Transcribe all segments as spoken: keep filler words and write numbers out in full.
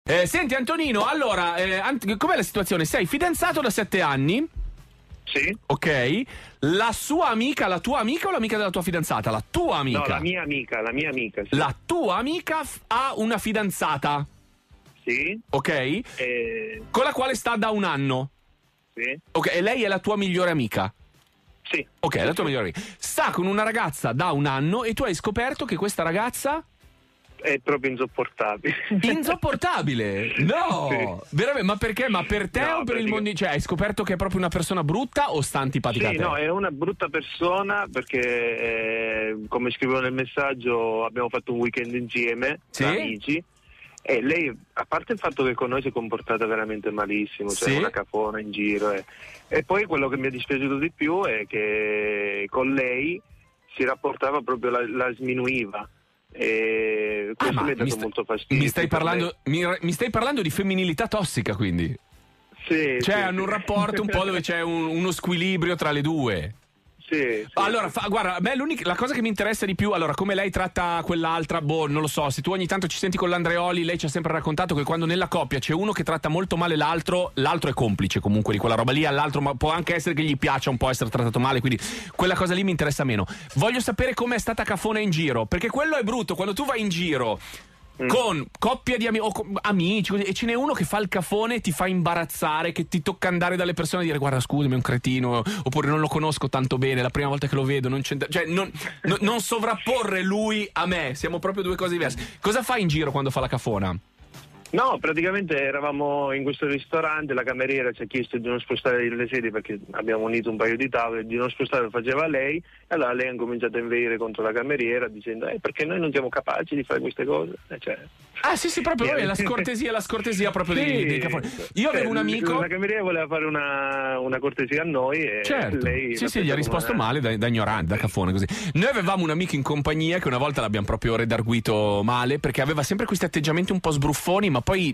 Eh, senti Antonino, allora, eh, Ant- com'è la situazione? Sei fidanzato da sette anni? Sì. Ok. La sua amica, la tua amica o l'amica della tua fidanzata? La tua amica? No, la mia amica, la mia amica. Sì. La tua amica f- ha una fidanzata? Sì. Ok. Eh, Con la quale sta da un anno? sì. Ok, e lei è la tua migliore amica? Sì. Ok, la tua migliore amica. Sta con una ragazza da un anno e tu hai scoperto che questa ragazza... È proprio insopportabile. Insopportabile? No! Sì. Veramente? Ma perché? Ma per te No, o per il pratica- mondo? Cioè, hai scoperto che è proprio una persona brutta o sta antipatica Sì, a te? no, è una brutta persona perché, eh, come scrivevo nel messaggio, abbiamo fatto un weekend insieme, Sì? da amici, e lei, a parte il fatto che con noi si è comportata veramente malissimo, cioè Sì? una cafona in giro, eh. E poi quello che mi è dispiaciuto di più è che con lei si rapportava proprio, la, la sminuiva. E Ah, questo ma mi ha dato mi, sta- molto fastidio. mi stai per parlando, mi, mi stai parlando di femminilità tossica, quindi? me. Sì, Cioè, sì, hanno sì. un rapporto un po' dove c'è un- uno squilibrio tra le due. Sì, sì, Allora, sì. fa- guarda, a me l'unica, la cosa che mi interessa di più, allora, come lei tratta quell'altra, boh, non lo so, se tu ogni tanto ci senti con l'Andreoli, lei ci ha sempre raccontato che quando nella coppia c'è uno che tratta molto male l'altro, l'altro è complice comunque di quella roba lì, all'altro ma può anche essere che gli piaccia un po' essere trattato male, quindi quella cosa lì mi interessa meno. Voglio sapere com'è stata cafona in giro, perché quello è brutto, quando tu vai in giro con coppie di amici o con amici così, e ce n'è uno che fa il cafone e ti fa imbarazzare, che ti tocca andare dalle persone e dire guarda scusami è un cretino, oppure non lo conosco tanto bene, la prima volta che lo vedo non c'è, cioè non, no- non sovrapporre lui a me, siamo proprio due cose diverse. Cosa fai in giro quando fa la cafona? No, praticamente eravamo in questo ristorante, la cameriera ci ha chiesto di non spostare le sedie perché abbiamo unito un paio di tavole, di non spostare lo faceva lei, e allora lei ha cominciato a inveire contro la cameriera dicendo eh, perché noi non siamo capaci di fare queste cose. Eh, cioè, Ah sì sì, proprio Yeah. la scortesia, la scortesia proprio sì, dei, dei cafoni. Io avevo cioè, un amico... La cameriera voleva fare una, una cortesia a noi e Certo, lei... sì l'ha sì, gli presa ha risposto come una- male da, da ignorante, da cafone così. Noi avevamo un amico in compagnia che una volta l'abbiamo proprio redarguito male perché aveva sempre questi atteggiamenti un po' sbruffoni ma poi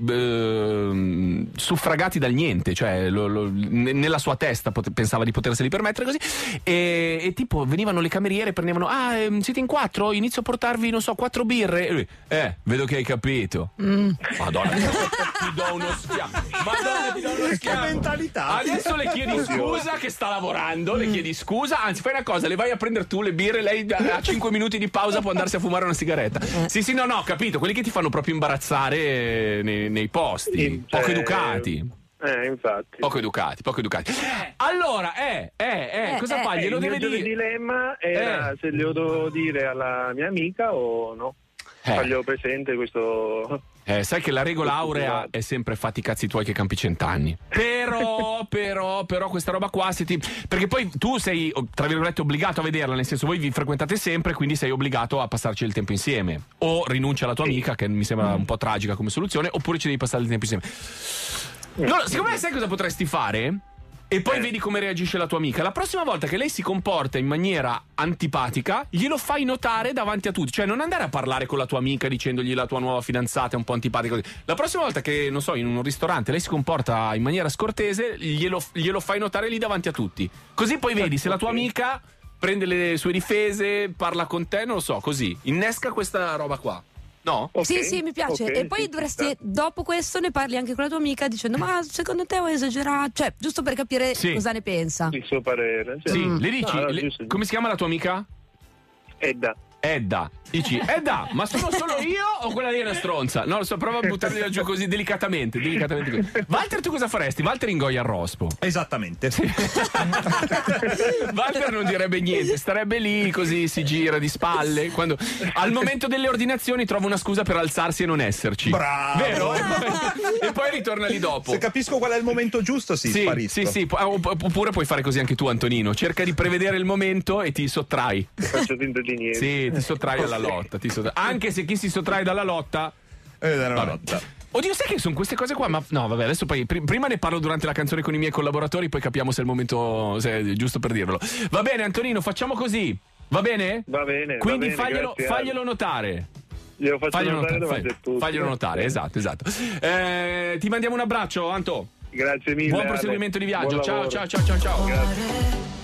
ehm, suffragati dal niente, cioè lo- lo- ne- nella sua testa pot- pensava di poterseli permettere così e, e tipo venivano le cameriere, prendevano ah ehm, siete in quattro? Inizio a portarvi non so quattro birre e lui, eh vedo che hai capito. Madonna, ti do uno schiaffo. Madonna, ti do uno Che schiaffo. mentalità. Adesso le chiedi scusa che sta lavorando, le chiedi scusa, anzi fai una cosa, le vai a prendere tu le birre, lei a cinque minuti di pausa può andarsi a fumare una sigaretta. Sì, sì, no, no, capito, quelli che ti fanno proprio imbarazzare nei, nei posti, Sì, poco cioè, educati. Eh, infatti. Poco educati, poco educati. Allora, eh, eh, eh, Eh, cosa eh, fai? Glielo il deve mio dire. dilemma era Eh. se glielo devo dire alla mia amica o no. Eh. Faglielo presente questo... Eh, sai che la regola aurea è sempre fatti i cazzi tuoi che campi cent'anni. Però, però, però questa roba qua se ti... Perché poi tu sei, tra virgolette, obbligato a vederla, nel senso voi vi frequentate sempre, quindi sei obbligato a passarci il tempo insieme. O rinuncia alla tua amica, che mi sembra un po' tragica come soluzione, oppure ci devi passare il tempo insieme. No, secondo me sai cosa potresti fare? E poi Eh. vedi come reagisce la tua amica. La prossima volta che lei si comporta in maniera antipatica, glielo fai notare davanti a tutti. Cioè, non andare a parlare con la tua amica dicendogli la tua nuova fidanzata è un po' antipatica. così. La prossima volta che, non so, in un ristorante lei si comporta in maniera scortese, glielo, glielo fai notare lì davanti a tutti. Così poi vedi se la tua amica prende le sue difese, parla con te, non lo so, così. Innesca questa roba qua. No? Ok, Sì, sì, mi piace. ok, E poi sì, dovresti, ci sta. dopo questo, ne parli anche con la tua amica dicendo: ma secondo te ho esagerato? Cioè, giusto per capire Sì. cosa ne pensa. Il suo parere. Sì, Mm. le dici, No, no, le- giusto. come si chiama la tua amica? Edda. Edda. Dici, Edda, ma sono solo io o quella lì è una stronza? No, lo so, prova a buttarli giù così delicatamente, delicatamente così. Walter, tu cosa faresti? Walter ingoia il rospo. Esattamente. Walter non direbbe niente, starebbe lì così, si gira di spalle. Quando al momento delle ordinazioni trova una scusa per alzarsi e non esserci. Bravo. Vero? E poi ritorna lì dopo. Se capisco qual è il momento giusto, sì, Sì, sparisco. sì, sì, pu- opp- oppure puoi fare così anche tu, Antonino. Cerca di prevedere il momento e ti sottrai. Faccio finta di niente. Sì, ti sottrai alla lotta. Ti sottrai. Anche se chi si sottrae dalla lotta. Eh, era una Vabbè. lotta. Oddio, sai che sono queste cose qua? Ma no, vabbè, adesso poi pri- prima ne parlo durante la canzone con i miei collaboratori, poi capiamo se è il momento, se è giusto per dirvelo. Va bene, Antonino, facciamo così. Va bene? Va bene. Quindi va bene, faglielo, grazie, faglielo notare. Glielo faccio Faglielo notare notare, davanti a tutti. faglielo notare, esatto, esatto. Eh, ti mandiamo un abbraccio, Anto. Grazie mille. Buon Ale. proseguimento di viaggio. Buon Ciao, lavoro. ciao, ciao, ciao, ciao. Grazie.